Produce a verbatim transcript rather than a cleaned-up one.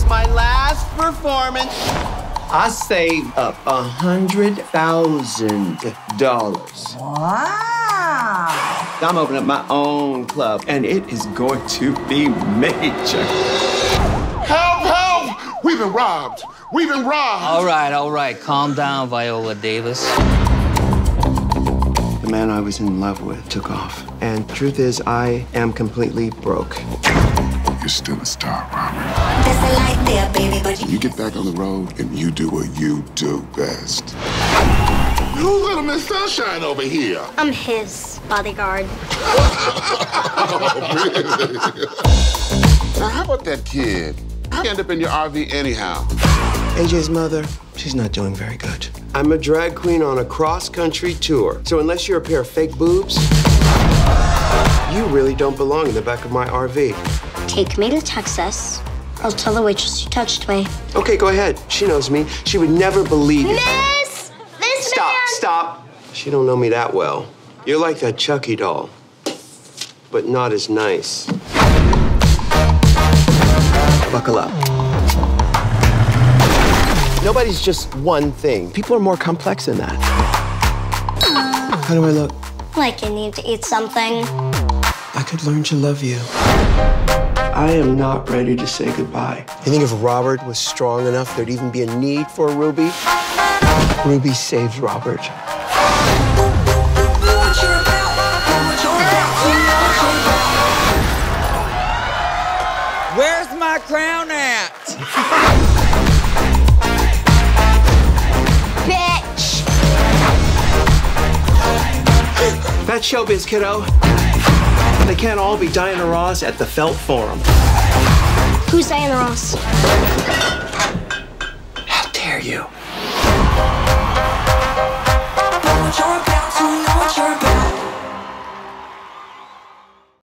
my last performance. I saved up a hundred thousand dollars. Wow! I'm opening up my own club, and it is going to be major. Help! Help! We've been robbed. We've been robbed. All right, all right. Calm down, Viola Davis. The man I was in love with took off, and truth is, I am completely broke. You're still a star, Robert. There's a light there, baby, but You get back on the road, and you do what you do best. Who's little Miss Sunshine over here? I'm his bodyguard. Oh, really? Now, how about that kid? He ended up in your R V anyhow. A J's mother, she's not doing very good. I'm a drag queen on a cross-country tour, so unless you're a pair of fake boobs, you really don't belong in the back of my R V. Take me to Texas. I'll tell the waitress you touched me. Okay, go ahead. She knows me. She would never believe it. Miss! This Stop, man! stop. She don't know me that well. You're like that Chucky doll, but not as nice. Buckle up. Nobody's just one thing. People are more complex than that. How do I look? Like you need to eat something. I could learn to love you. I am not ready to say goodbye. You think if Robert was strong enough, there'd even be a need for a Ruby? Ruby saved Robert. Where's my crown at? Bitch! That's showbiz, kiddo. They can't all be Diana Ross at the Felt Forum. Who's Diana Ross? How dare you?